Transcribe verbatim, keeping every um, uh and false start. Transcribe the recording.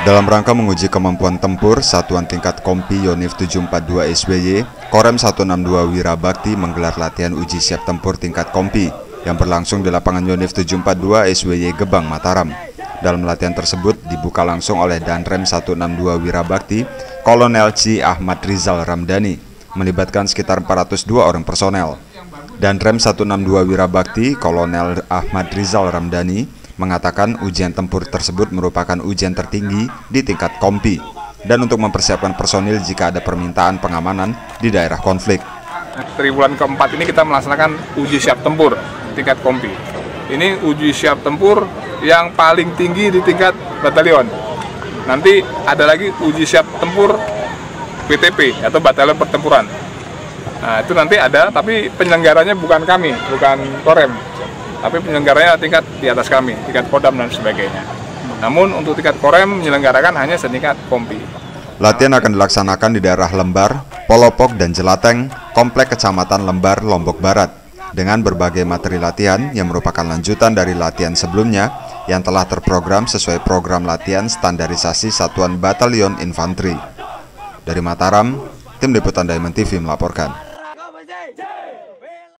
Dalam rangka menguji kemampuan tempur Satuan Tingkat Kompi Yonif tujuh empat dua S W Y, Korem seratus enam puluh dua Wirabakti menggelar latihan uji siap tempur tingkat Kompi yang berlangsung di lapangan Yonif tujuh empat dua S W Y Gebang, Mataram. Dalam latihan tersebut dibuka langsung oleh Danrem seratus enam puluh dua Wirabakti, Kolonel C. Ahmad Rizal Ramdhani, melibatkan sekitar empat ratus dua orang personel. Danrem seratus enam puluh dua Wirabakti, Kolonel Ahmad Rizal Ramdhani, mengatakan ujian tempur tersebut merupakan ujian tertinggi di tingkat Kompi dan untuk mempersiapkan personil jika ada permintaan pengamanan di daerah konflik. Triwulan keempat ini kita melaksanakan uji siap tempur tingkat Kompi. Ini uji siap tempur yang paling tinggi di tingkat batalion. Nanti ada lagi uji siap tempur B T P atau Batalion Pertempuran. Nah, itu nanti ada, tapi penyelenggaranya bukan kami, bukan Korem. Tapi penyelenggaranya tingkat di atas kami, tingkat Kodam dan sebagainya. Namun untuk tingkat Korem menyelenggarakan hanya setingkat Kompi. Latihan akan dilaksanakan di daerah Lembar, Polopok, dan Jelateng, Komplek Kecamatan Lembar, Lombok Barat, dengan berbagai materi latihan yang merupakan lanjutan dari latihan sebelumnya yang telah terprogram sesuai program latihan standarisasi Satuan Batalion Infanteri. Dari Mataram, tim liputan Diamond T V melaporkan.